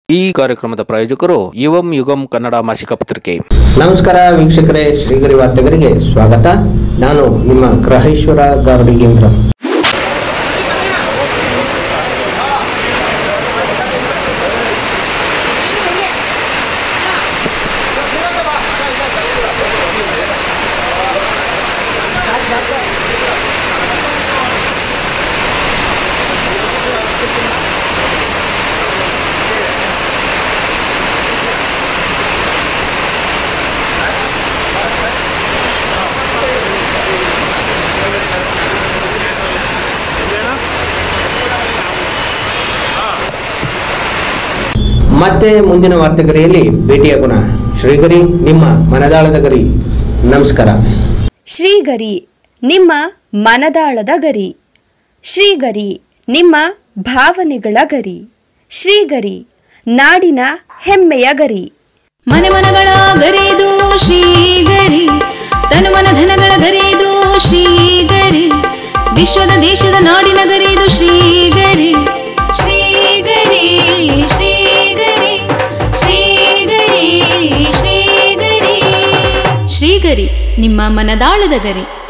ಈ ಕಾರ್ಯಕ್ರಮದ ಪ್ರಾಯೋಜಕರು ಯುವಂ ಯುಗಂ ಕನ್ನಡ ಮಾಸಿಕ ಪತ್ರಿಕೆ. ನಮಸ್ಕಾರ ವೀಕ್ಷಕರೇ, ಶ್ರೀಗರಿ ವಾರ್ತೆಗರಿಗೆ ಸ್ವಾಗತ. ನಾನು ನಿಮ್ಮ ಗ್ರಹೇಶ್ವರ ಗಾರ್ಡಿಗೇಂದ್ರ. ಮತ್ತೆ ಮುಂದಿನ ವಾರ್ತೆಗರಿಯಲ್ಲಿ ಭೇಟಿಯಾಗೋಣ. ಶ್ರೀಗರಿ, ನಿಮ್ಮ ಮನದಾಳದ ಗರಿ. ನಮಸ್ಕಾರ. ಶ್ರೀಗರಿ, ನಿಮ್ಮ ಮನದಾಳದ ಗರಿ. ಶ್ರೀಗರಿ, ನಿಮ್ಮ ಭಾವನೆಗಳ ಗರಿ. ಶ್ರೀಗರಿ, ನಾಡಿನ ಹೆಮ್ಮೆಯ ಗರಿ. ಮನೆ ಮನಗಳ ಗರಿದು ಶ್ರೀಗರಿ, ತನು ಮನ ಧನಗಳ ಗರಿದು ಶ್ರೀಗರಿ, ವಿಶ್ವದ ದೇಶದ ನಾಡಿನ ಗರಿದು ಶ್ರೀಗರಿ. ಶ್ರೀಗರಿ ಶ್ರೀಗರಿ ಶ್ರೀಗರಿ ಶ್ರೀಗರಿ ಶ್ರೀಗರಿ, ನಿಮ್ಮ ಮನದಾಳದ ಗರಿ.